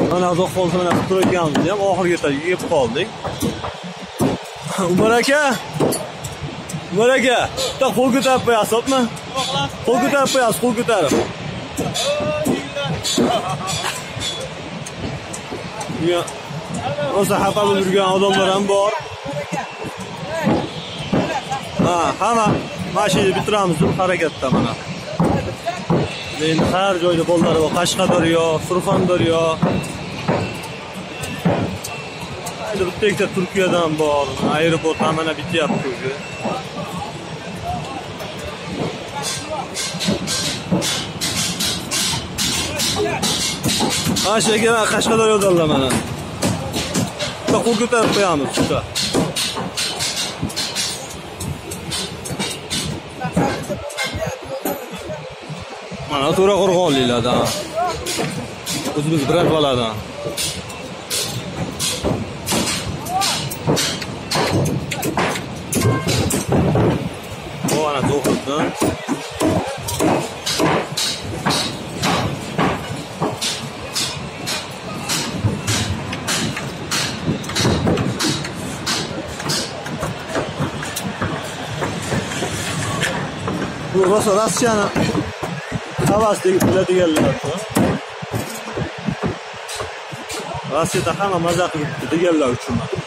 Mana uzoq qolsa mana turganimiz ham oxirgacha yeb qoldik. Umar aka. Umar aka, bitta qo'l ko'tarib qo'yasizmi? Qo'l ko'tarib qo'yasiz, qo'l ko'tarib. Ya, o'sha xafa bo'lib yurgan odamlar ham bor. Hamma mashina bitiramiz deb harakatda mana. Endi har joyda bolalar bor, Qashqadaryo, Surxondaryo. Endi bitta ikkita Turkiyadan bor, aeroport ham mana bityapti o'zi. Ashyaga Qashqadaryodanlar mana. Bitta qo'l ko'tarib qo'yamiz bitta. Mana To'raqo'rg'onliklardan. O'zimiz bratvalardan. Bu ana to'qirdan. Bu Rossiyani havasdagi biladiganlar. Rossiyada hamma maza qilibdi deganlar uchun.